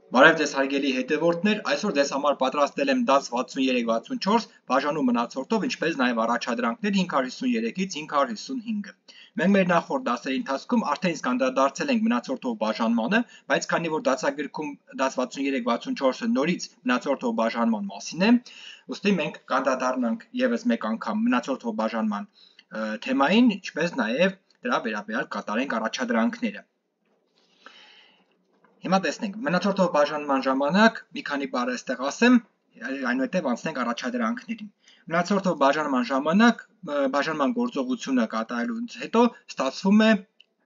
Բարև ձեզ հարգելի հետևորդներ, այսօր ձեզ համար պատրաստել եմ դաս 63-64 բաժանու մնացորդով, ինչպես նաև առաջադրանքներ 553-ից 555-ը։ Մենք մեր նախորդ դասերի ընթացքում արդեն իսկ անդրադարձել ենք մնացորդով բաժանմանը, բայց քանի որ դասագրքում դաս 63-64-ը նորից մնացորդով բաժանման մասին է, ուստի մենք կանդրադառնանք ևս մեկ անգամ մնացորդով բաժանման թեմային, ինչպես նաև դրա վերաբերյալ կատարենք առաջադրանքները։ Հիմա տեսնենք, մնացորդով բաժանման ժամանակ մի քանի բառ այստեղ ասեմ, այնուհետև անցնենք առաջադրանքներին։ Մնացորդով բաժանման ժամանակ բաժանման գործողությունը կատարելուց հետո ստացվում է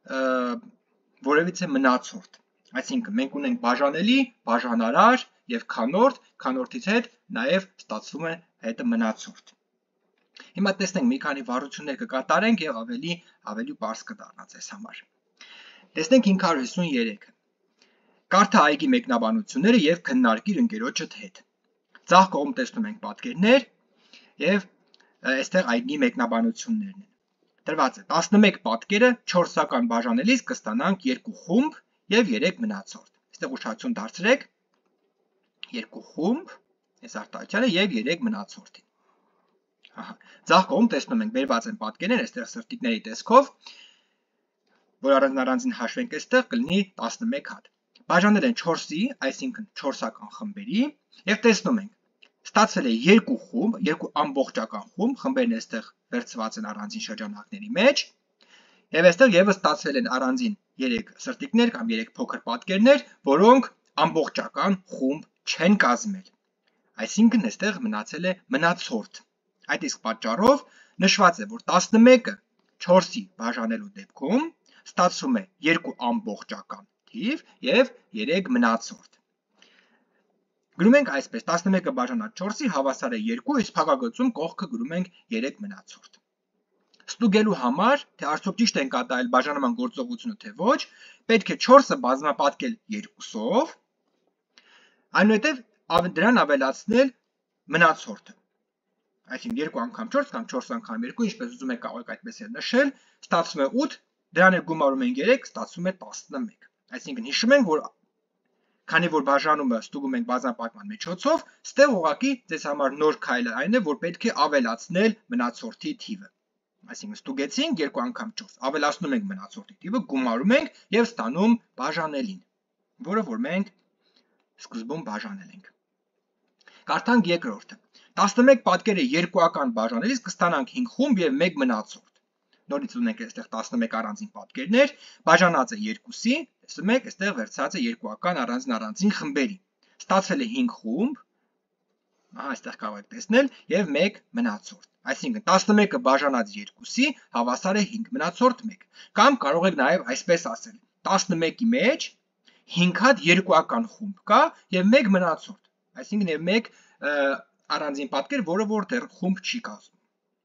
որևիցե մնացորդ։ Այսինքն մենք ունենք բաժանելի, բաժանարար եւ քանորդից հետ նաև ստացվում է հետը մնացորդ։ Հիմա տեսնենք մի քանի վարություններ կկատարենք եւ ավելի բարձ կդառնա ձեզ համար։ Տեսնենք 553-ը։ Կարդա այգի մեկնաբանությունները եւ քննարկիր ընկերոջդ հետ։ Ձախ կողմ տեսնում ենք պատկերներ եւ այստեղ այգի մեկնաբանություններն են։ Տրված է 11 պատկերը 4-ական բաժանելիս կստանանք 2 խումբ եւ 3 մնացորդ։ Այստեղ ուշադրություն դարձրեք 2 խումբ, այս արտահայտությունը եւ 3 մնացորդին։ Ահա, ձախ կողմ տեսնում ենք բերված են պատկերներ այստեղ սրտիկների տեսքով, որ առանձին հաշվենք այստեղ կլինի 11 հատ։ Բաժանել են 4-ի, այսինքն 4-ական խմբերի, եւ տեսնում ենք, ստացվել է 2 խումբ, 2 ամբողջական խումբ, խմբերն այստեղ վերցված են առանձին շրջանակների մեջ, եւ այստեղ եւս ստացվել են առանձին 3 սրտիկներ կամ 3 փոքր պատկերներ, որոնք ամբողջական խումբ չեն կազմել։ Այսինքն այստեղ մնացել է մնացորդ։ Այդ իսկ պատճառով նշված է, որ 11-ը 4-ի բաժանելու դեպքում ստացվում է 2 ամբողջական թիվ եւ 3 մնացորդ։ Գրում ենք այսպես 11-ը բաժանած 4-ի հավասար է 2, իսկ փակագծում կողքը գրում ենք 3 մնացորդ։ Ստուգելու համար, թե արդյոք ճիշտ են կատարել բաժանման գործողությունը թե ոչ, պետք է 4-ը բազմապատկել 2-ով, այնուհետև դրան ավելացնել մնացորդը։ Այսինքն 2 անգամ 4 կամ 4 անգամ 2, ինչպես ուզում եք կարող եք այդպես էլ նշել, ստացվում է 8, դրան էլ գումարում ենք 3, ստացվում է 11։ Այսինքն հիշում ենք, որ քանի որ բաժանումը ստուգում ենք բազմապատկման միջոցով, ստեղ ուղղակի ձեզ համար նոր քայլը այն է, որ պետք է ավելացնել մնացորդի թիվը։ Այսինքն ստուգեցինք 2 անգամ 4, ավելացնում ենք մնացորդի թիվը, գումարում ենք եւ ստանում բաժանելին, որը որ մենք սկզբում բաժանել ենք։ Կարդանք երկրորդը։ 11 պատկերը 2-ական բաժանելիս կստանանք 5 խումբ եւ 1 մնացորդ։ Նորից ունենք այստեղ 11 առանձին պատկերներ, բաժանած է 2-ի, տեսնում եք, այստեղ վերցած է 2-ական առանձին խմբերի։ Ստացվել է 5 խումբ, ահա այստեղ կարող եք տեսնել, եւ 1 մնացորդ։ Այսինքն 11-ը բաժանած 2-ի հավասար է 5 մնացորդ 1։ Կամ կարող եք նաեւ այսպես ասել. 11-ի մեջ 5 հատ 2-ական խումբ կա եւ 1 մնացորդ։ Այսինքն եւ 1 առանձին պատկեր, որը որ դեռ խումբ չի կազմում։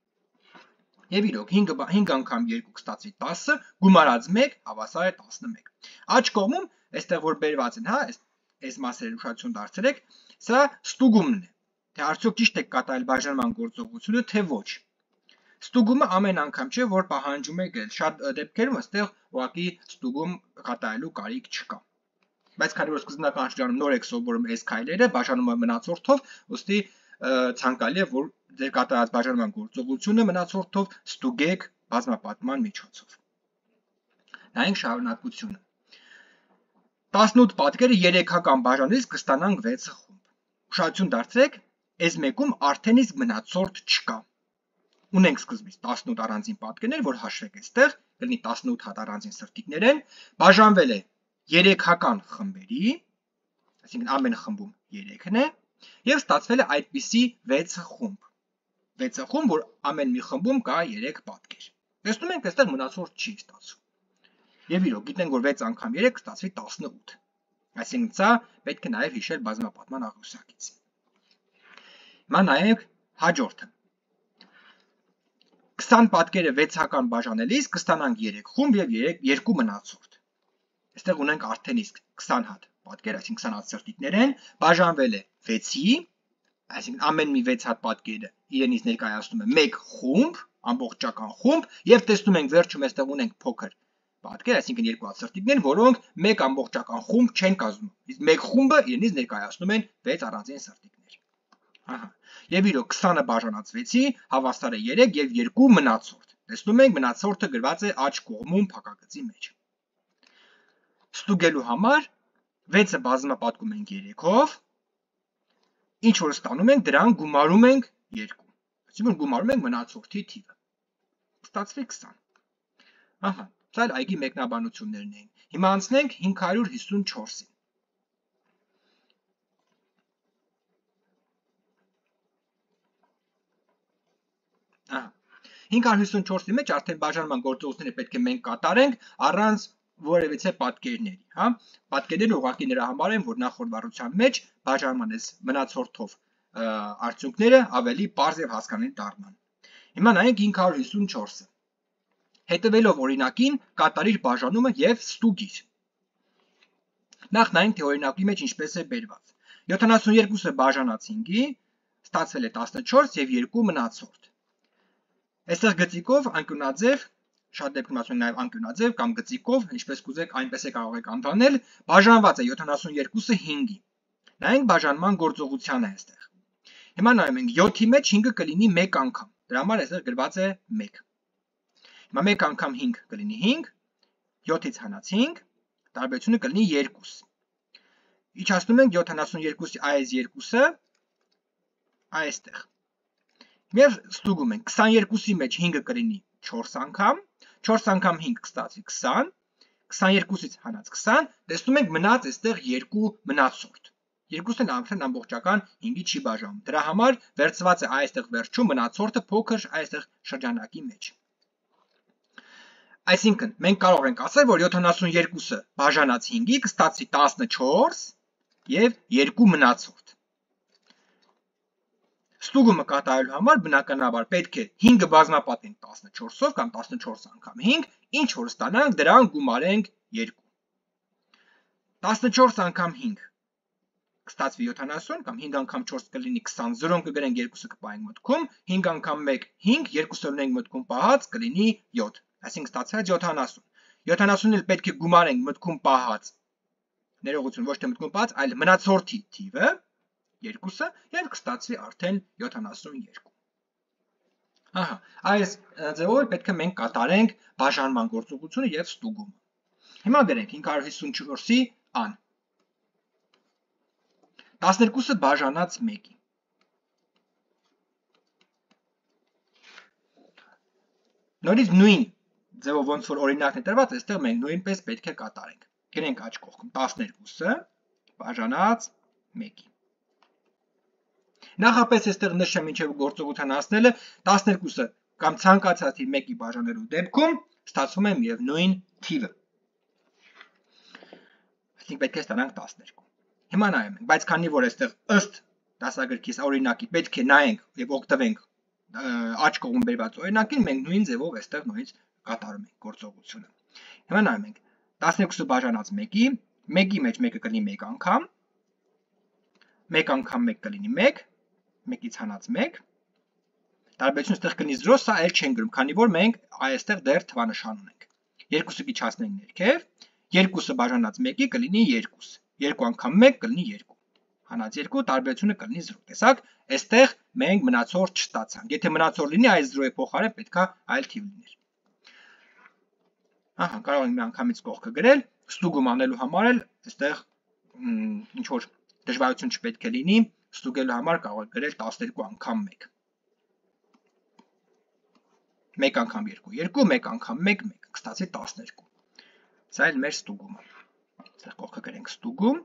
Եվ իրոք 5 անգամ 2 կստացվի 10, գումարած 1 հավասար է 11։ Աջ կողմում, այստեղ որ բերված են, հա, այս մասերը ուշադրություն դարձրեք, սա ստուգումն է, թե արդյոք ճիշտ է կատարել բաժանման գործողությունը, թե ոչ։ Ստուգումը ամեն անգամ չէ, որ պահանջում է գրել, շատ դեպքերում այստեղ ուղղակի ստուգում կատարելու կարիք չկա։ Բայց քանի որ սկզբնական շրջանում նոր եք սովորում այս քայլերը, բաժանումը մնացորդով, ուստի ցանկալի է, որ ձեր կատարած բաժանման գործողությունը մնացորդով ստուգեք բազմապատկման միջոցով։ Նայենք շարունակությունը։ 18 պատկերը 3-ական բաժանելիս կստանանք 6 խումբ։ Ուշադրություն դարձրեք, այս մեկում արդեն իսկ մնացորդ չկա։ Ունենք սկզբից 18 առանձին պատկերներ, որ հաշվեք այստեղ, կլինի 18 հատ առանձին սրտիկներ են, բաժանվել է 3-ական խմբերի, այսինքն ամեն խմբում 3-ն է, եւ ստացվել է այդպիսի 6 խումբ։ 6 խումբ, որ ամեն մի խմբում կա 3 պատկեր։ Տեսնում ենք, այստեղ մնացորդ չի ստացվում։ Եվ իրոք գիտենք, որ 6 անգամ 3 կստացվի 18։ Այսինքն սա պետք է նաեւ հիշել բազմապատկման աղյուսակից։ Հիմա նայենք հաջորդը։ 20 պատկերը 6-ական բաժանելիս կստանանք 3 խումբ եւ 2 մնացորդ։ Այստեղ ունենք արդեն իսկ 20 հատ պատկեր, այսինքն 20 հատ սրտիկներ են, բաժանվել է 6-ի, այսինքն ամեն մի 6 հատ պատկերը իրենից ներկայացնում է 1 խումբ, ամբողջական խումբ, եւ տեսնում ենք վերջում այստեղ ունենք փոքր պատկեր, այսինքն երկու հատ սրտիկներ, որոնք մեկ ամբողջական խումբ չեն կազմում։ Իսկ մեկ խումբը իրենից ներկայացնում են 6 առանձին սրտիկներ։ Ահա։ Եվ իրոք 20-ը բաժանած 6-ի հավասար է 3 եւ 2 մնացորդ։ Տեսնում ենք մնացորդը գրված է աջ կողմում փակագծի մեջ։ Ստուգելու համար 6-ը բազմապատկում ենք 3-ով, ինչ որ ստանում ենք, դրան գումարում ենք 2։ Այսինքն գումարում ենք մնացորդի թիվը։ Ստացվի 20։ Ահա, սա այգի մեկնաբանություններն էին։ Հիմա անցնենք 554-ին։ Ահա, 554-ի մեջ արդեն բաժանման գործողությունները պետք է մենք կատարենք առանց որևիցե պատկերների, հա։ Պատկերները ուղղակի նրա համար են, որ նախորդ վարության մեջ բաժանման այս մնացորդով արդյունքները ավելի պարզ եւ հասկանալի դառնան։ Հիմա նայենք 554-ը։ Հետևելով օրինակին, կատարիր բաժանումը եւ ստուգիր։ Նախ նայենք, թե օրինակի մեջ ինչպես է բերված։ 72-ը բաժանած 5-ի, ստացվել է 14 եւ 2 մնացորդ։ Այստեղ գծիկով անկյունաձև, շատ դեպքում ասում են նաեւ անկյունաձև կամ գծիկով, ինչպես կուզեք, այնպես է կարող եք անվանել, բաժանված է 72-ը 5-ի։ Նայենք բաժանման գործողությանը այստեղ։ Հիմա նայում ենք 7-ի մեջ 5-ը կլինի 1 անգամ։ Դրա համար այստեղ գրված է 1։ Հիմա 1 անգամ 5 կլինի 5, 7-ից հանած 5, տարբերությունը կլինի 2։ Իջացնում ենք 72-ի այս 2-ը այստեղ։ Եվ ստուգում ենք 22-ի մեջ 5-ը կլինի 4 անգամ, 4 անգամ 5 կստացվի 20, 22-ից հանած 20, տեսնում ենք մնաց այստեղ 2 մնացորդ։ Երկուսն արդեն ամբողջական 5-ի չի բաժանում։ Դրա համար վերցված է այստեղ վերջում մնացորդը փոքր այստեղ շրջանակի մեջ։ Այսինքն, մենք կարող ենք ասել, որ 72-ը բաժանած 5-ի կստացվի 14 եւ 2 մնացորդ։ Ստուգումը կատարելու համար բնականաբար պետք է 5-ը բազմապատենք 14-ով կամ 14 անգամ 5, ինչ որ ստանանք, դրան գումարենք 2։ 14 անգամ 5 կստացվի 70 կամ 5 անգամ 4 կլինի 20, 0-ն կգրենք 2-ը կպահենք մտքում, 5 անգամ 1 5, 2-ը ունենք մտքում պահած կլինի 7, այսինքն ստացած 70։ 70-ն էլ պետք է գումարենք մտքում պահած, ներողություն, ոչ թե մտքում պահած, այլ մնացորդի թիվը 2-ը եւ կստացվի արդեն 72։ Ահա, այս ձևով պետք է մենք կատարենք բաժանման գործողությունը եւ ստուգումը։ Հիմա գրենք 554-ի ան։ 12-ը բաժանած 1-ի։ Նորից նույն ձևով ոնց որ օրինակն է տրված, այստեղ մենք նույնպես պետք է կատարենք։ Գրենք աջ կողքում 12-ը բաժանած 1-ի։ Նախապես այստեղ նշեմ ինչեւ գործողության հասնելը 12-ը կամ ցանկացած թիվ 1-ի բաժանելու դեպքում ստացվում է միևնույն թիվը։ Այսինքն պետք է ստանանք 12։ Հիմա նայում ենք, բայց քանի որ այստեղ ըստ դասագրքիս օրինակի պետք է նայենք եւ օգտվենք աջ կողմում բերված օրինակին, մենք նույն ձևով այստեղ նույնիսկ կատարում ենք գործողությունը։ Հիմա նայում ենք 12-ը բաժանած 1-ի, 1-ի մեջ 1-ը կլինի 1 անգամ, 1 անգամ 1 կլինի 1, 1-ից հանած 1, տարբերությունը այստեղ կլինի 0, սա այլ չեն գրում, քանի որ մենք այստեղ դեռ թվանշան ունենք։ 2-ը իջացնենք ներքև, 2-ը բաժանած 1-ի կլինի 2, 2 անգամ 1 կլինի 2, հանած 2, տարբերությունը կլինի 0։ Տեսաք, այստեղ մենք մնացորդ չստացանք։ Եթե մնացորդ լինի, այս 0-ի փոխարեն պետքա այլ թիվ լիներ։ Ահա, կարող ենք մի անգամից կողքը գրել, ստուգում անելու համար էլ այստեղ ինչ որ դժվարություն չպետք է լինի, ստուգելու համար կարող եք գրել 12 անգամ 1։ 1 անգամ 2, 2, 1 անգամ 1, 1, կստացի 12։ Սա էլ մեր ստուգումը։ Այստեղ կողքը գրենք ստուգում։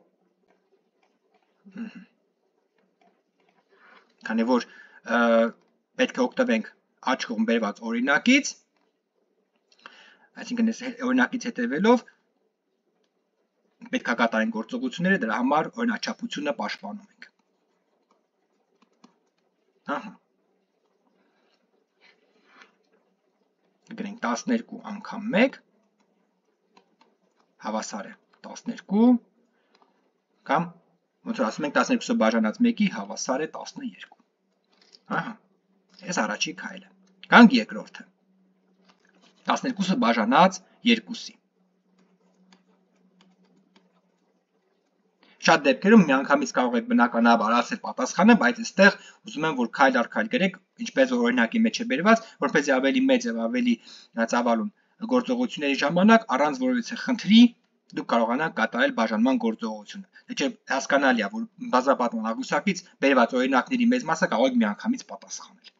Քանի որ պետք է օգտվենք աջ կողմ բերված օրինակից, այսինքն այս օրինակից հետևելով պետք է կատարենք գործողությունները, դրա համար օրինաչափությունը պաշտպանում ենք։ Ահա։ Գրենք 12 անգամ 1 հավասար է 12 կամ ոնց որ ասում ենք 12-ը բաժանած 1-ի հավասար է 12։ Ահա, այս առաջի քայլը։ Գանք երկրորդը։ 12-ը բաժանած 2-ի։ Շատ դեպքերում միանգամից կարող եք բնականաբար ասել պատասխանը, բայց այստեղ ուզում եմ որ քայլ առ քայլ գրեք, ինչպես որ օրինակի մեջ է բերված, որպեսզի ավելի մեծ եւ ավելի ծավալուն գործողությունների ժամանակ առանց որևիցե խնդրի դուք կարողանաք կատարել բաժանման գործողությունը։ Դե չէ հասկանալի է, որ բազմապատման աղյուսակից բերված օրինակների մեծ մասը կարող եք միանգամից պատասխանել։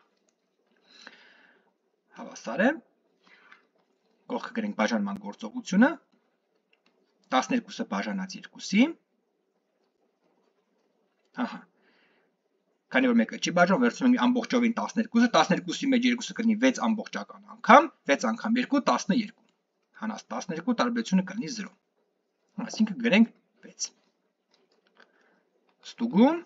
Հավասար է։ Կողքը գրենք բաժանման գործողությունը 12-ը բաժանած 2-ի։ Ահա։ Քանի որ մեկը չի բաժանում, վերցնում ենք ամբողջովին 12-ը, 12-ի մեջ 2-ը կլինի 6 ամբողջական անգամ, 6 անգամ 2 12։ Հանած 12 տարբերությունը կլինի 0։ Այսինքն գրենք 6։ Ստուգում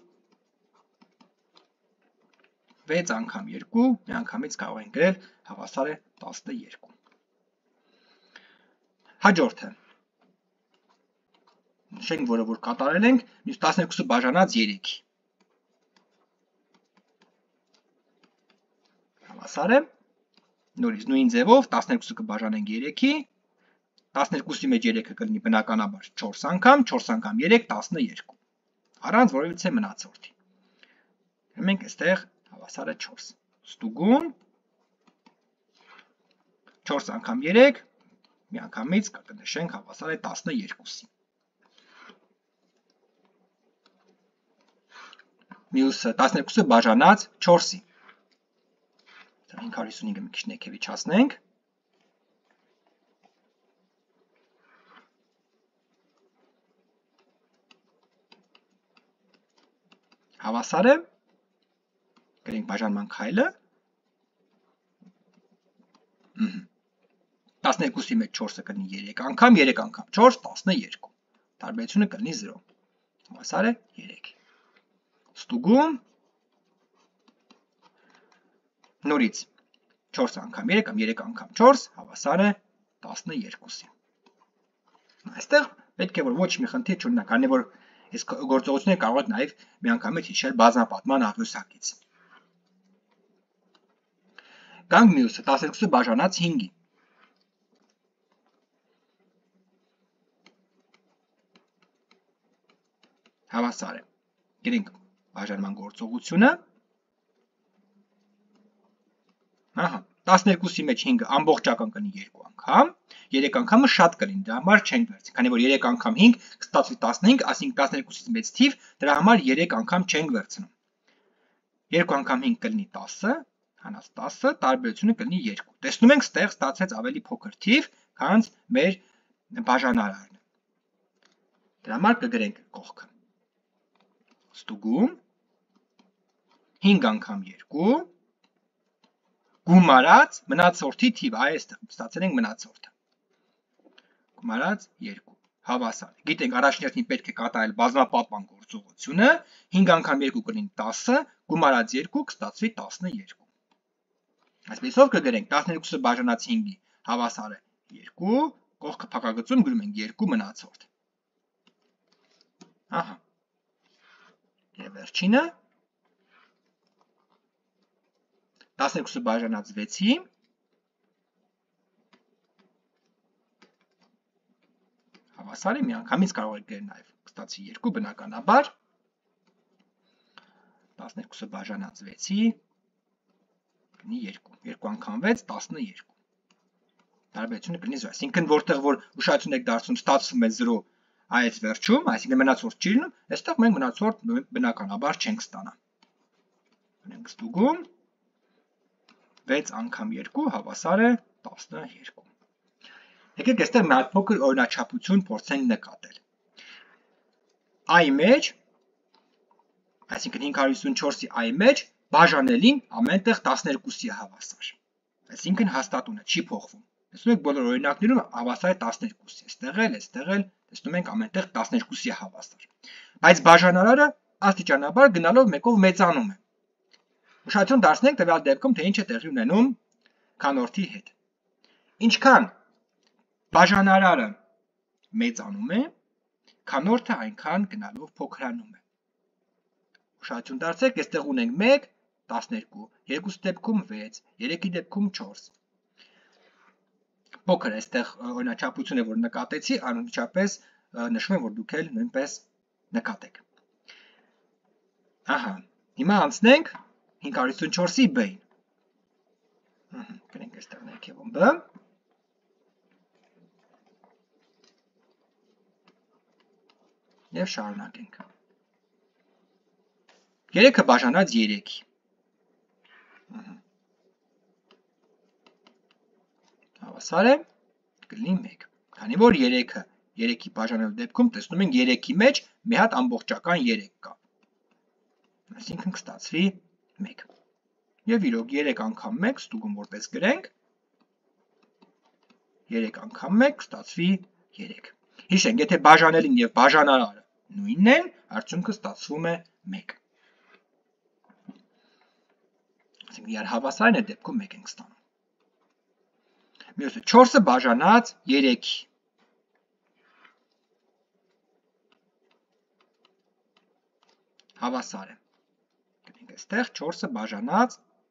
6 անգամ 2 միանգամից կարող ենք գրել հավասար է 12։ Հաջորդը նշենք, որը որ կատարել ենք, 12-ը բաժանած 3-ի։ Հավասար է։ Նորից նույն ձևով 12-ը կբաժանենք 3-ի, 12-ի մեջ 3-ը կլինի բնականաբար 4 անգամ, 4 անգամ 3 12, առանց որևիցե մնացորդի։ Մենք այստեղ հավասար է 4։ Ստուգում 4 անգամ 3 միանգամից կնշենք հավասար է 12-ի։ Մյուսը 12-ը բաժանած 4-ի։ 555-ը մի քիչ ներքև իջացնենք։ Հավասար է։ Գրենք բաժանման քայլը։ 12-ի մեջ 4-ը կլինի 3 անգամ, 3 անգամ 4 12։ Տարբերությունը կլինի 0։ Հավասար է 3։ Ստուգում նորից 4 անգամ 3 կամ 3 անգամ 4 հավասար է 12-ի։ Այստեղ պետք է որ ոչ մի խնդիր չունենա, քանի որ այս գործողությունները կարող եք նաև միանգամից հիշել բազմապատման աղյուսակից։ Գանք մյուսը 12-ը բաժանած 5-ի։ Հավասար է։ Գրենք բաժանման գործողությունը։ Ահա, 12-ի մեջ 5-ը ամբողջական կլինի 2 անգամ, 3 անգամը շատ կլինի, դրա համար չենք վերցնի, քանի որ 3 անգամ 5 կստացվի 15, այսինքն 12-ից մեծ թիվ, դրա համար 3 անգամ չենք վերցնում։ 2 անգամ 5 կլինի 10, հանած 10, տարբերությունը կլինի 2։ Տեսնում ենք, ստեղ ստացվեց ավելի փոքր թիվ, քան մեր բաժանարարը։ Դրա համար կգրենք կողքը։ Ստուգում 5 անգամ 2 գումարած մնացորդի թիվ, այստեղ ստացել ենք մնացորդը։ Գումարած 2 հավասար է։ Գիտենք առաջնորդին պետք է կատարել բազմապատման գործողությունը, 5 անգամ 2 կլինի 10, գումարած 2 կստացվի 12։ Այսպեսով կգրենք 12-ը բաժանած 5-ի հավասար է 2, կողքը փակագծում գրում ենք 2 մնացորդ։ Ահա։ Եվ վերջինը 12-ը բաժանած 6-ի հավասար է, միանգամից կարող եք գրել նաև կստացվի 2 բնականաբար 12-ը բաժանած 6-ի կլինի 2, 2 անգամ 6 12։ Տարբերությունը կլինի 0, այսինքն որտեղ որ ուշադրություն եք դարձնում ստացվում է 0 այս վերջում, այսինքն մնացորդ չի լինում, այստեղ մենք մնացորդ բնականաբար չենք ստանա։ Մենք ստուգում 6 անգամ 2 հավասար է 12։ Եկեք այստեղ մի հատ փոքր օրինաչափություն փորձենք նկատել։ I մեջ, այսինքն 554-ի I մեջ բաժանելին ամենտեղ 12-ի է հավասար։ Այսինքն հաստատունը չի փոխվում։ Տեսնում եք բոլոր օրինակներում հավասար է 12-ի, այստեղ էլ, տեսնում ենք ամենտեղ 12-ի է հավասար։ Բայց բաժանարարը աստիճանաբար գնալով մեկով մեծանում է։ Ուշադրություն դարձնենք տվյալ դեպքում, թե ինչ է տեղի ունենում քանորդի հետ։ Ինչքան բաժանարարը մեծանում է, քանորդը այնքան գնալով փոքրանում է։ Ուշադրություն դարձրեք, այստեղ ունենք 1, 12, 2-ի դեպքում 6, 3-ի դեպքում 4։ Փոքր այստեղ օրինաչափությունը, որ նկատեցի, անմիջապես նշում եմ, որ դուք էլ նույնպես նկատեք։ Ահա, հիմա անցնենք 554-ի B-ին։ Գրենք այստեղ ներքևում B։ Եվ շարունակենք։ 3-ը բաժանած 3-ի։ Հավասար է կլինի 1։ Քանի որ 3-ը 3-ի բաժանելու դեպքում տեսնում ենք 3-ի մեջ մի հատ ամբողջական 3 կա։ Այսինքն կստացվի 1։ Եվ իրոք 3 անգամ 1 ստուգում որպես գրենք 3 անգամ 1 կստացվի 3։ Հիշենք, եթե բաժանելին եւ բաժանարարը նույնն են, արդյունքը ստացվում է 1։ Այսինքն իրար հավասարն է դեպքում 1 ենք ստանում։ Մյուսը 4-ը բաժանած 3-ի։ Հավասար է։ Գրենք այստեղ 4-ը բաժանած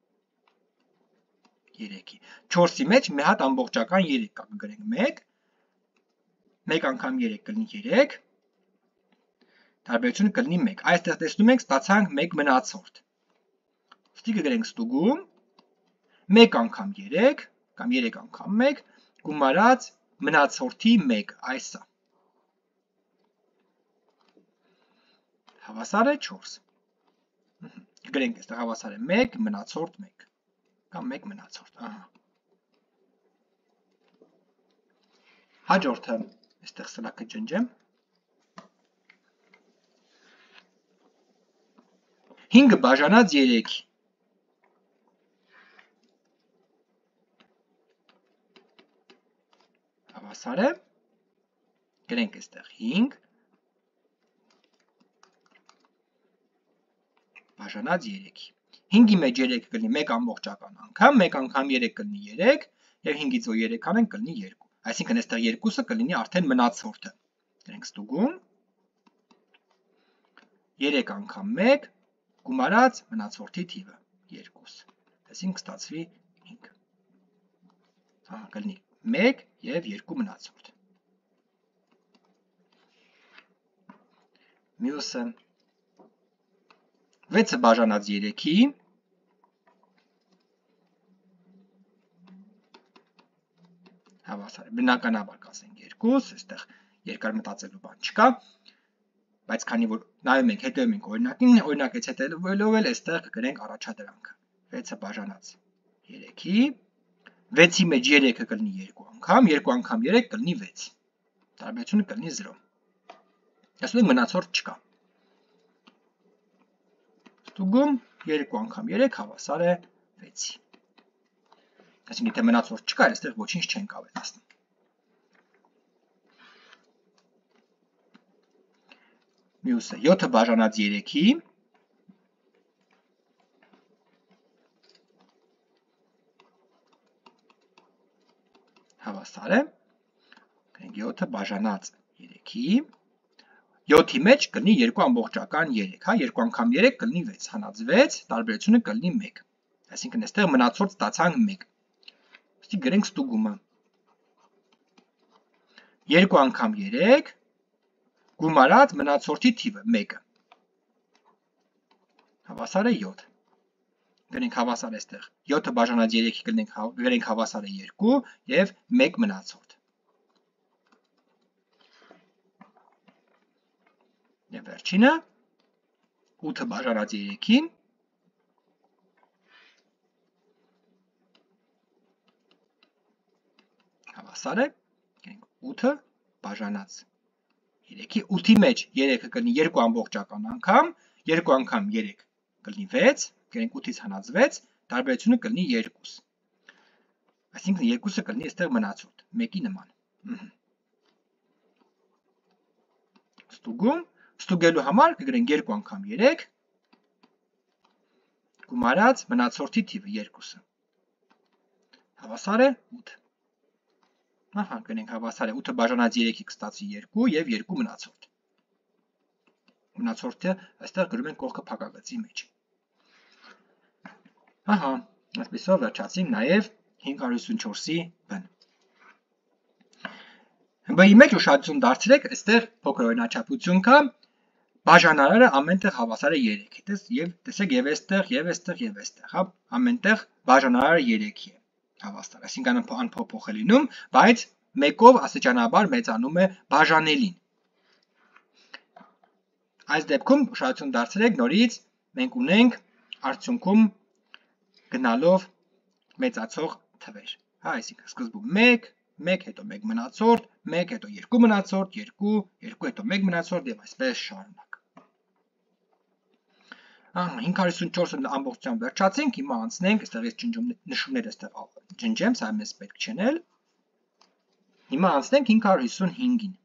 3-ի։ 4-ի մեջ մի հատ ամբողջական 3 կա, կգրենք 1։ 1 անգամ 3 կլինի 3։ Տարբերությունը կլինի 1։ Այստեղ տեսնում ենք ստացանք 1 մնացորդ։ Ստի կգրենք ստուգում 1 անգամ 3 կամ 3 անգամ 1 գումարած մնացորդի 1, այս է։ Հավասար է 4։ Գրենք այստեղ հավասար է 1 մնացորդ 1 կամ 1 մնացորդ, ահա։ Հաջորդը այստեղ սլաքը ջնջեմ։ 5-ը բաժանած 3-ի։ Հավասար է։ Գրենք այստեղ 5 բաժանած 3-ի։ 5-ի մեջ 3 կլինի 1 ամբողջական անգամ, 1 անգամ 3 կլինի 3, եւ 5-ից որ 3 անենք կլինի 2։ Այսինքն այստեղ 2-ը կլինի արդեն մնացորդը։ Գրենք ստուգում 3 անգամ 1 գումարած մնացորդի թիվը 2։ Այսինքն կստացվի 5։ Ահա կլինի 1 եւ 2 մնացորդ։ Մյուսը 6-ը բաժանած 3-ի։ Հավասար է, բնականաբար կասենք 2, այստեղ երկար մտածելու բան չկա, բայց քանի որ նայում ենք, հետևում ենք օրինակին, օրինակից հետևելով էլ այստեղ կգրենք առաջադրանքը։ 6-ը բաժանած 3-ի, 6-ի մեջ 3-ը կլինի 2 անգամ, 2 անգամ 3 կլինի 6։ Տարբերությունը կլինի 0։ Ասում ենք մնացորդ չկա։ Ստուգում 2 անգամ 3 հավասար է 6-ի։ Այսինքն եթե մնացորդ չկա, այստեղ ոչինչ չենք ավելացնում։ Մյուսը 7-ը բաժանած 3-ի։ Հավասար է։ 7-ը բաժանած 3-ի։ 7-ի մեջ կլինի 2 ամբողջական 3, հա, 2 անգամ 3 կլինի 6, հանած 6, տարբերությունը կլինի 1։ Այսինքն այստեղ մնացորդ ստացանք 1։ Ստի գրենք ստուգումը 2 անգամ 3 գումարած մնացորդի թիվը 1-ը։ Հավասար է 7։ Գրենք հավասար այստեղ 7-ը բաժանած 3-ի գրենք հավասար է 2 եւ 1 մնացորդ։ Եվ վերջինը 8-ը բաժանած 3-ին հավասար է 8-ը բաժանած 3-ի, 8-ի մեջ 3-ը կլինի 2 ամբողջական անգամ, 2 անգամ 3 կլինի 6, գրենք 8-ից հանած 6, տարբերությունը կլինի 2։ Այսինքն 2-ը կլինի այստեղ մնացորդ, 1-ի նման։ Ստուգում, ստուգելու համար կգրենք 2 անգամ 3 գումարած մնացորդի թիվը 2-ը։ Հավասար է 8։ Ահա, գրենք հավասար է 8-ը բաժանած 3-ի կստացվի 2 եւ 2 մնացորդ։ Մնացորդը այստեղ գրում ենք կողքը փակագծի մեջ։ Ահա, այսպեսով վերջացինք նաեւ 554-ի B-ն։ B-ի մեջ ուշադրություն դարձրեք, այստեղ փոքր օրինաչափություն կա, բաժանարարը ամենտեղ հավասար է 3-ի, եւ տեսեք եւ այստեղ, հա, ամենտեղ բաժանարարը 3-ի է հավասար, այսինքն անփոփոխ է լինում, բայց մեկով աստիճանաբար մեծանում է բաժանելին։ Այս դեպքում ուշադրություն դարձրեք, նորից մենք ունենք արդյունքում գնալով մեծացող թվեր, հա, այսինքն սկզբում 1, 1 հետո 1 մնացորդ, 1 հետո 2 մնացորդ, 2, 2 հետո 1 մնացորդ եւ այսպես շարունակ։ 554-ը ամբողջությամբ վերջացինք, հիմա անցնենք, այստեղ ես նշումները այստեղ ջնջեմ, սա մեզ պետք չեն էլ։ Հիմա անցնենք 555-ին։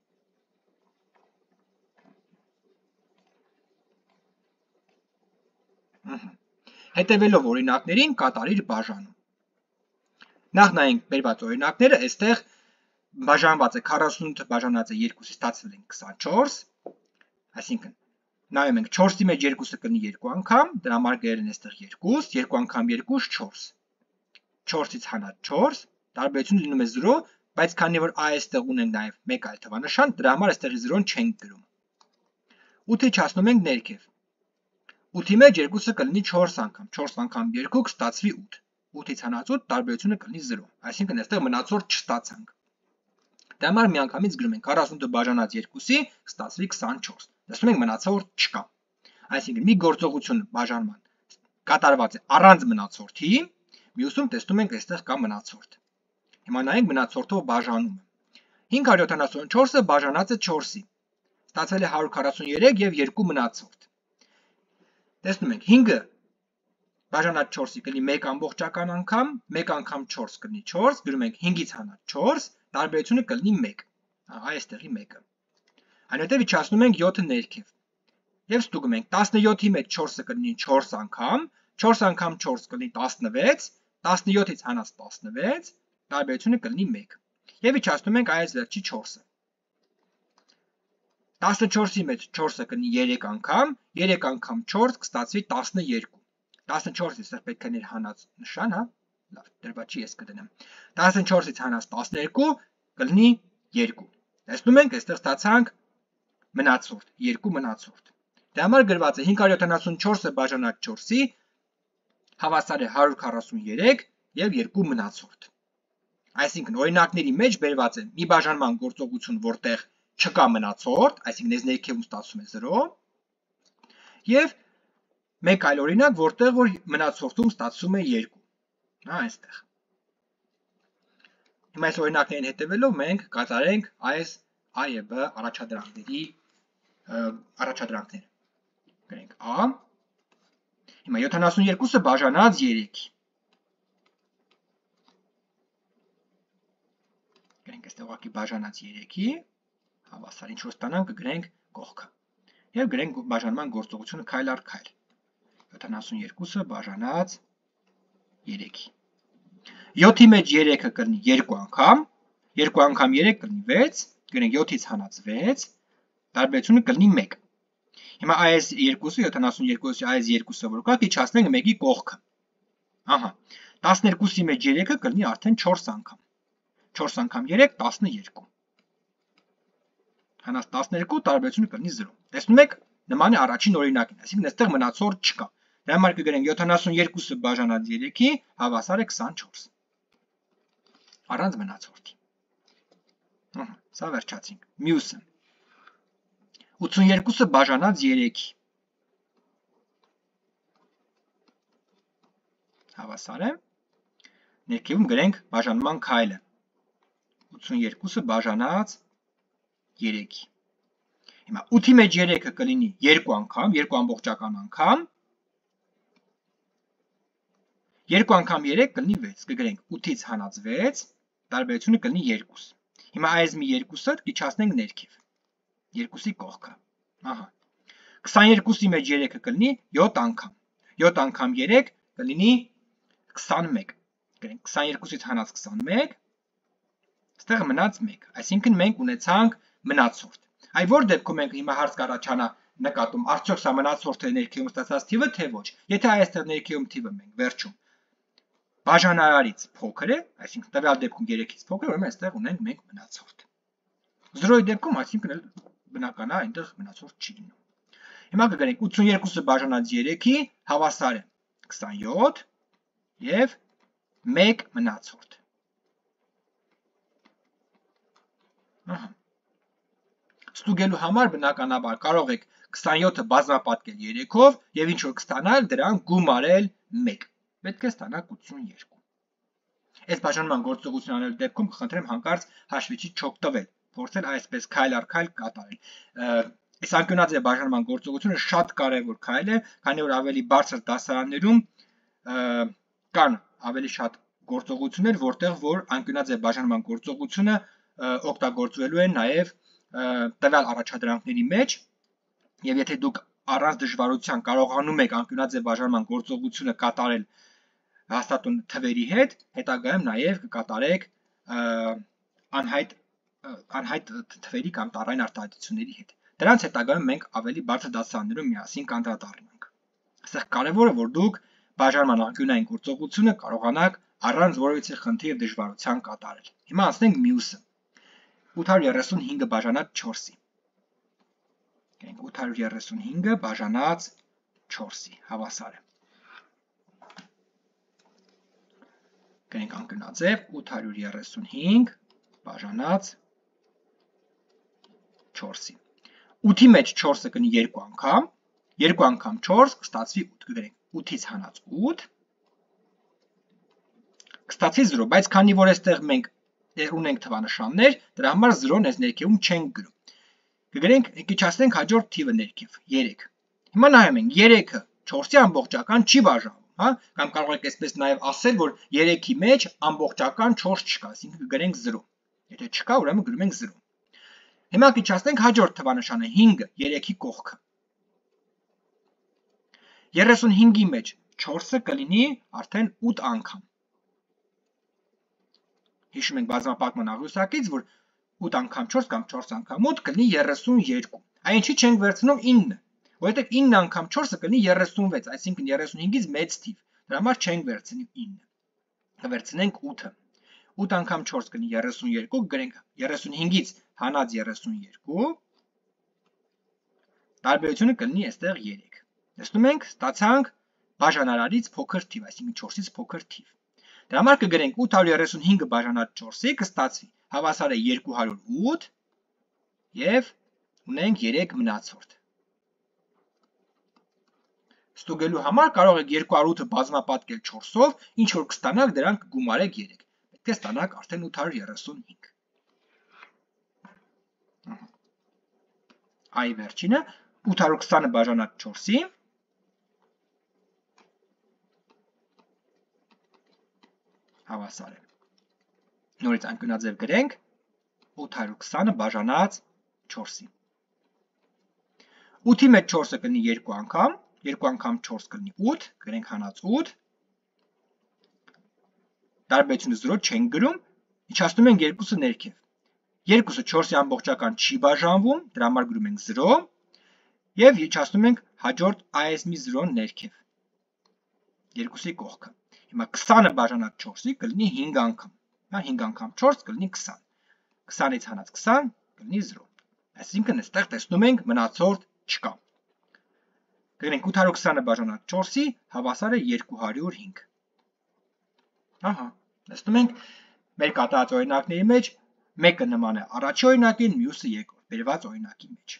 Հետևելով օրինակներին կատարիր բաժանում։ Նախ նայենք բերված օրինակները, այստեղ բաժանված է 48-ը բաժանած է 2-ից ստացվել են 24, այսինքն նայում ենք 4-ի մեջ 2-ը կլինի 2 անգամ, դրա համար գրել են այստեղ 2, 2 անգամ 2 4, 4-ից հանած 4, տարբերությունը լինում է 0, բայց քանի որ այստեղ ունենք նաև մեկ այլ թվանշան, դրա համար այստեղի 0-ն չենք գրում։ 8-ից հասնում ենք ներքև։ 8-ի մեջ 2-ը կլինի 4 անգամ, 4 անգամ 2 կստացվի 8, 8-ից հանած 8 տարբերությունը կլինի 0, այսինքն այստեղ մնացորդ չստացանք։ Դրա համար միանգամից գրում ենք 48-ը բաժանած 2-ի կստացվի 24, տեսնում ենք մնացորդ չկա, այսինքն մի գործողություն բաժանման կատարված է առանց մնացորդի, մյուսում տեսնում ենք այստեղ կա մնացորդ։ Հիմա նայենք մնացորդով բաժանումը։ 574-ը բաժանած է 4-ի, ստացվել է 143 եւ 2 մնացորդ։ Տեսնում ենք 5-ը բաժանած 4-ի կլինի 1 ամբողջական անգամ, 1 անգամ 4 կլինի 4, գրում ենք 5-ից հանած 4, տարբերությունը կլինի 1, այստեղի 1-ը։ Այնուհետև իջացնում ենք 7-ը ներքև եւ ստուգում ենք 17-ի մեջ 4-ը կլինի 4 անգամ, 4 անգամ 4 կլինի 16, 17-ից հանած 16, տարբերությունը կլինի 1 եւ իջացնում ենք այս վերջի 4-ը։ 14-ի մեջ 4-ը կլինի 3 անգամ, 3 անգամ 4 կստացվի 12, 14-ից այստեղ պետք է ներ հանած նշան, հա, լավ, դրվա չի ես կդնեմ, 14-ից հանած 12 կլինի 2, տեսնում ենք այստեղ ստացանք մնացորդ, 2 մնացորդ, դրա համար գրված է 574-ը բաժանած 4-ի հավասար է 143 եւ 2 մնացորդ, այսինքն օրինակների մեջ բերված է մի բաժանման գործողություն, որտեղ չկա մնացորդ, այսինքն ես ներքևում ստացվում է 0, եւ մեկ այլ օրինակ, որտեղ որ մնացորդում ստացվում է 2, հա, այստեղ։ Հիմա այս օրինակներին հետևելով մենք կատարենք այս A եւ B առաջադրանքների առաջադրանքները։ Գրենք A։ Հիմա 72-ը բաժանած 3-ի։ Գրենք այստեղ ուղղակի բաժանած 3-ի, հավասար ինչ որ ստանանք կգրենք կողքը։ Եվ գրենք բաժանման գործողությունը քայլ առ քայլ։ 72-ը բաժանած 3-ի։ 7-ի մեջ 3-ը կլինի 2 անգամ, 2 անգամ 3 կլինի 6, գրենք 7-ից հանած 6, տարբերությունը կլինի 1։ Հիմա այս 2-ը 72-ի այս 2-ը որ կա, իջացնենք 1-ի կողքը։ Ահա, 12-ի մեջ 3-ը կլինի արդեն 4 անգամ։ 4 անգամ 3 12։ Հանած 12 տարբերությունը կլինի 0։ Տեսնում եք, նման է առաջին օրինակին, այսինքն այստեղ մնացորդ չկա։ Դրա համար կգրենք 72-ը բաժանած 3-ի հավասար է 24։ Առանց մնացորդի։ Ահա, սա վերջացինք։ Մյուսը 82-ը բաժանած 3-ի հավասար է։ Ներքևում գրենք բաժանման քայլը։ 82-ը բաժանած 3-ի։ Հիմա 8-ի մեջ 3-ը կլինի 2 անգամ, 2 ամբողջական անգամ, 2 անգամ 3 կլինի 6, կգրենք 8-ից հանած 6, տարբերությունը կլինի 2։ Հիմա այս մի 2-ը իջացնենք ներքև, 2-ի կողքը, ահա, 22-ի մեջ 3-ը կլինի 7 անգամ, 7 անգամ 3 կլինի 21, գրենք 22-ից հանած 21, ստեղ մնաց 1, այսինքն մենք ունեցանք մնացորդ։ Այ որ դեպքում մենք հիմա հարց կառաջանա նկատում, արդյոք սա մնացորդը է ներքևում ստացած թիվը, թե ոչ։ Եթե այստեղ ներքևում թիվը մենք վերջում բաժանարարից փոքր է, այսինքն տվյալ դեպքում 3-ից փոքր, ուրեմն այստեղ ունենք մենք մնացորդ։ 0-ի դեպքում, այսինքն բնական է, այնտեղ մնացորդ չի լինում։ Հիմա կգրենք 82-ը բաժանած 3-ի հավասար է 27 եւ 1 մնացորդ։ Ստուգելու համար բնականաբար կարող եք 27-ը բազմապատկել 3-ով եւ ինչ որ կստանալ դրան գումարել 1։ Պետք է ստանաք 82։ Այս բաժանման գործողություն անելու դեպքում կխնդրեմ հանկարծ հաշվիչի չօգտվել, փորձել այսպես քայլ առ քայլ կատարել։ Այս անկյունաձև բաժանման գործողությունը շատ կարևոր քայլ է, քանի որ ավելի բարձր դասարաններում կան ավելի շատ գործողություններ, որտեղ որ անկյունաձև բաժանման գործողությունը օգտագործվելու է նաև տվյալ առաջադրանքների մեջ, եւ եթե դուք առանց դժվարության կարողանում եք անկյունաձև բաժանման գործողությունը կատարել հաստատուն թվերի հետ, հետագայում նաև կկատարեք անհայտ թվերի կամ տառային արտահայտությունների հետ։ Դրանց հետագայում մենք ավելի բարձր դասարաններում միասին կանդրադառնանք։ Այստեղ կարևորը որ դուք բաժանման անկյունային գործողությունը կարողանաք առանց որևիցե խնդրի եւ դժվարության կատարել։ Հիմա անցնենք մյուսը։ 835-ը բաժանած 4-ի։ Գնանք 835-ը բաժանած 4-ի հավասար է։ Գնանք անկյունաձև 835 բաժանած 4-ի։ 8-ի մեջ 4-ը կնի 2 անգամ, 2 անգամ 4 կստացվի 8, կգրենք 8-ից հանած 8 կստացվի 0, բայց քանի որ այստեղ մենք ունենք թվանշաններ, դրա համար 0-ն այս ներքևում չենք գրում։ Կգրենք, կիչացնենք հաջորդ թիվը ներքև, 3։ Հիմա նայում ենք, 3-ը 4-ի ամբողջական չի բաժանվում, հա, կամ կարող եք այսպես նաև ասել, որ 3-ի մեջ ամբողջական 4 չկա, այսինքն կգրենք 0։ Եթե չկա, ուրեմն գրում ենք 0։ Հիմա կիչացնենք հաջորդ թվանշանը 5-ը 3-ի կողքը։ 35-ի մեջ 4-ը կլինի արդեն 8 անգամ։ Հիշում ենք բազմապատկման աղյուսակից, որ 8 անգամ 4 կամ 4 անգամ 8 կլինի 32։ Այն ինչի չենք վերցնում 9, որովհետև 9 անգամ 4-ը կլինի 36, այսինքն 35-ից մեծ թիվ։ Դրա համար չենք վերցնի 9։ Կվերցնենք 8-ը։ 8 անգամ 4 կլինի 32, գրենք 35-ից հանած 32, տարբերությունը կլինի այստեղ 3։ Տեսնում ենք, ստացանք բաժանարարից փոքր թիվ, այսինքն 4-ից փոքր թիվ։ Դրա համար կգրենք 835-ը բաժանած 4-ի կստացվի հավասար է 208 եւ ունենք 3 մնացորդ։ Ստուգելու համար կարող եք 208-ը բազմապատկել 4-ով, ինչ որ կստանաք դրան կգումարեք 3։ Պետք է ստանաք արդեն 835։ Այ վերջինը 820-ը բաժանած 4-ի հավասար է։ Նորից անկյունաձև գրենք 820-ը բաժանած 4-ի։ 8-ի մեջ 4-ը կլինի 2 անգամ, 2 անգամ 4 կլինի 8, գրենք հանած 8։ Տարբերությունը 0 չենք գրում, իջացնում ենք 2-ը ներքև։ 2-ը 4-ի ամբողջական չի բաժանվում, դրա համար գրում ենք 0 եւ իջացնում ենք հաջորդ այսմի 0-ն ներքև։ 2-ի կողքը։ Հիմա 20-ը բաժանած 4-ի կլինի 5 անգամ, հա 5 անգամ 4 կլինի 20։ 20-ից հանած 20 կլինի 0։ Այսինքն այստեղ տեսնում ենք մնացորդ չկա։ Կգրենք 820-ը բաժանած 4-ի հավասար է 205։ Ահա, տեսնում ենք մեր կատարած օրինակների մեջ մեկը նման է առաջի օրինակին, մյուսը երկրորդ բերված օրինակի մեջ։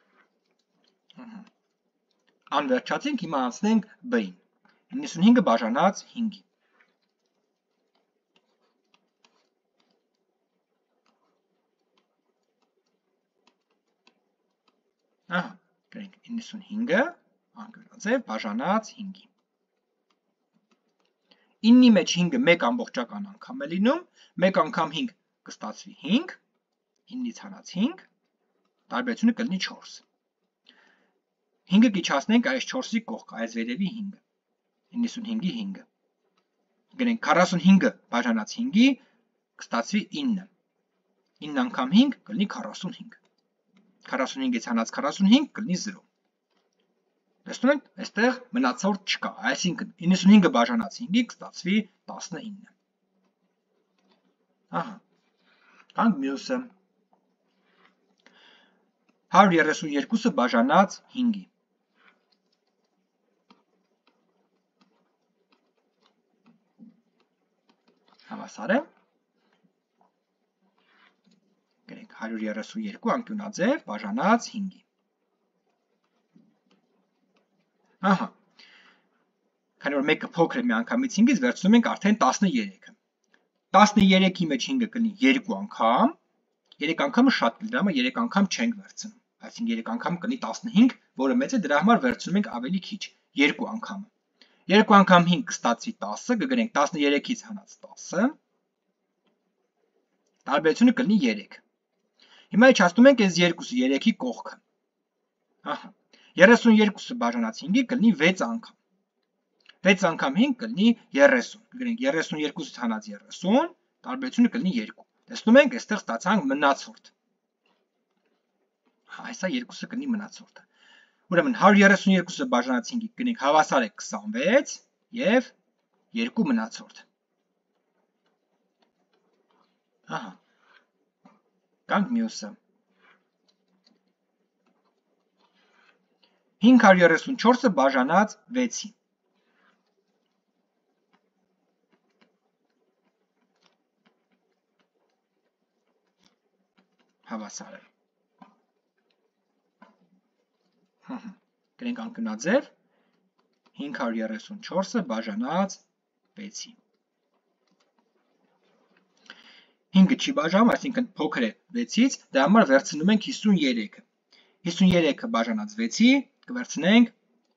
Անվերջացինք, հիմա անցնենք B-ին։ 95-ը բաժանած 5-ի։ Ահա, գրենք 95-ը անկյունաձև բաժանած 5-ի։ 9-ի մեջ 5-ը 1 ամբողջական անգամ է լինում, 1 անգամ 5 կստացվի 5, 9-ից հանած 5, տարբերությունը կլինի 4։ 5-ը կիչացնենք այս 4-ի կողքը, այս վերևի 5-ը, 95-ի 5-ը։ Գրենք 45-ը բաժանած 5-ի կստացվի 9, 9 անգամ 5 կլինի 45, 45-ից հանած 45 կլինի 0։ Տեսնում եք, այստեղ մնացորդ չկա, այսինքն 95-ը բաժանած 5-ի կստացվի 19։ Ահա, կանք մյուսը։ 132-ը բաժանած 5-ի։ Հավասար է գրենք 132 անկյունաձև բաժանած 5-ի։ Ահա։ Քանի որ մեկը փոքր է միանգամից 5-ից, վերցնում ենք արդեն 13-ը։ 13-ի մեջ 5-ը կլինի 2 անգամ, 3 անգամը շատ կլինի, դրա համար 3 անգամ չենք վերցնում։ Այսինքն 3 անգամ կլինի 15, որը մեծ է, դրա համար վերցնում ենք ավելի քիչ, 2 անգամը։ 2 անգամ 5 կստացվի 10, կգրենք 13-ից հանած 10, տարբերությունը կլինի 3։ Հիմա իջացնում ենք այս երկուսը 3-ի կողքը։ Ահա, 32-ը բաժանած 5-ի կլինի 6 անգամ։ 6 անգամ 5 կլինի 30, կգրենք 32-ից հանած 30, տարբերությունը կլինի 2։ Տեսնում ենք, այստեղ ստացանք մնացորդ։ Այսա երկուսը կլինի մնացորդը։ Ուրեմն 132-ը բաժանած 5-ի կգրենք հավասար է 26 եւ 2 մնացորդ։ Ահա։ Կանք մյուսը։ 534-ը բաժանած 6-ի։ Հավասար է։ Գրենք անկյունաձև 534-ը բաժանած 6-ի։ 5-ը չի բաժանում, այսինքն փոքր է 6-ից, դրա համար վերցնում ենք 53-ը։ 53-ը բաժանած 6-ի կվերցնենք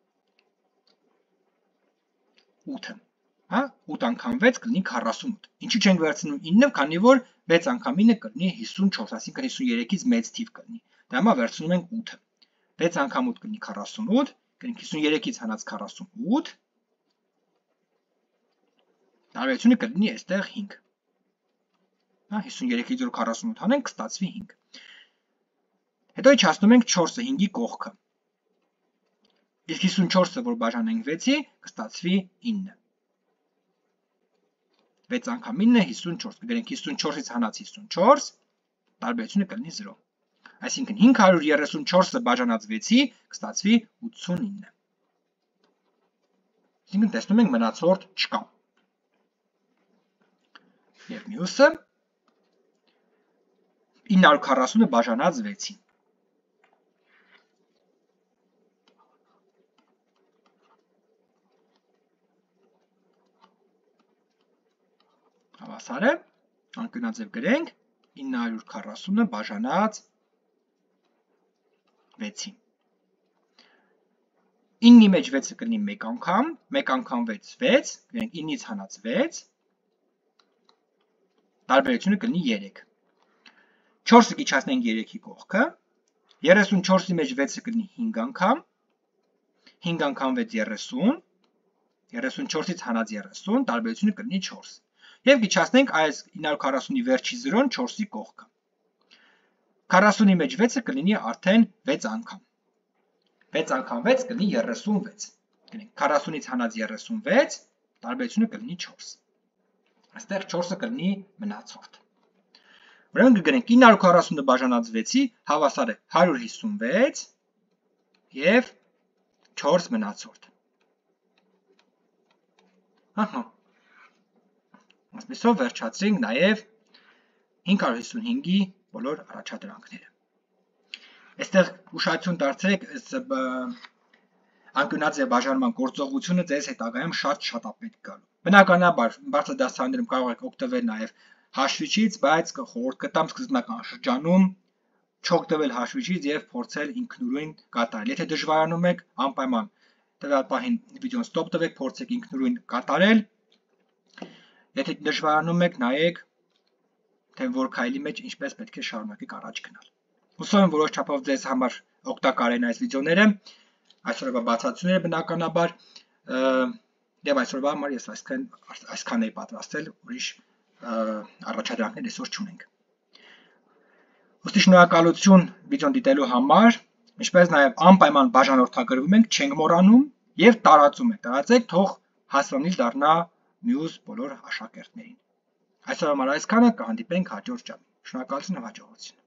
8-ը։ Հա, 8 անգամ 6 կլինի 48։ Ինչու չենք վերցնում 9-ը, քանի որ 6 անգամ 9 կլինի 54, այսինքն 53-ից մեծ թիվ կլինի։ Դրա համար վերցնում ենք 8-ը։ 6 անգամ 8 կլինի 48, կգրենք 53-ից հանած 48, տարբերությունը կլինի այստեղ 5։ Հա, 53-ից որ 48 հանենք, կստացվի 5։ Հետո իջացնում ենք 4-ը 5-ի կողքը։ Իսկ 54-ը որ բաժանենք 6-ի, կստացվի 9։ 6 անգամ 9 54, կգրենք 54-ից հանած 54, տարբերությունը կլինի 0։ Այսինքն 534-ը բաժանած 6-ի կստացվի 89։ Այսինքն տեսնում ենք մնացորդ չկա։ Եվ մյուսը 940-ը բաժանած 6-ի։ Հավասար է, անկյունաձև գրենք 940-ը բաժանած 6-ի։ 9-ի մեջ 6-ը կլինի 1 անգամ, 1 անգամ 6, 6, գրենք 9-ից հանած 6, տարբերությունը կլինի 3։ 4-ը կիջացնենք 3-ի կողքը, 34-ի մեջ 6-ը կլինի 5 անգամ, 5 անգամ 6 30, 34-ից հանած 30, տարբերությունը կլինի 4։ Եվ կիջացնենք այս 940-ի վերջի 0-ն 4-ի կողքը։ 40-ի մեջ 6-ը կլինի արդեն 6 անգամ։ 6 անգամ 6 կլինի 36։ Գնենք 40-ից հանած 36, տարբերությունը կլինի 4։ Այստեղ 4-ը կլինի մնացորդ։ Ուրեմն կգրենք 940-ը բաժանած 6-ի հավասար է 156 եւ 4 մնացորդ։ Ահա։ Այսպեսով վերջացրինք նաև 555-ի բոլոր առաջադրանքները։ Այստեղ ուշադրություն դարձրեք, անկյունաձև բաժանման գործողությունը ձեզ հետագայում շատ է պետք գալու։ Բնականաբար բարձր դասարաններում կարող եք օգտվել նաև հաշվիչից, բայց խորհուրդ կտամ սկզբնական շրջանում չօգտվել հաշվիչից եւ փորձել ինքնուրույն կատարել։ Եթե դժվարանում եք, անպայման տվյալ պահին վիդեոն ստոպ տվեք, փորձեք ինքնուրույն կատարել։ Եթե դժվարանում եք, նայեք թե որ քայլի մեջ ինչպես պետք է շարունակեք առաջ գնալ։ Հուսով եմ որոշ չափով ձեզ համար օգտակար են այս վիդեոները, այսօրվա բացատրությունները բնականաբար, եւ այսօրվա համար ես այսքան էի պատրաստել, ուրիշ առաջադրանքներ այսօր չունենք։ Ուստի շնորհակալություն վիդեոն դիտելու համար, ինչպես նաև անպայման բաժանորդագրվում ենք, չենք մոռանում եւ տարածում եք, տարածեք, թող հասանելի դառնա մյուս բոլոր աշակերտներին։ Այսօր համար այսքանը, կհանդիպենք հաջորդ ժամին։ Շնորհակալություն եւ հաջողություն։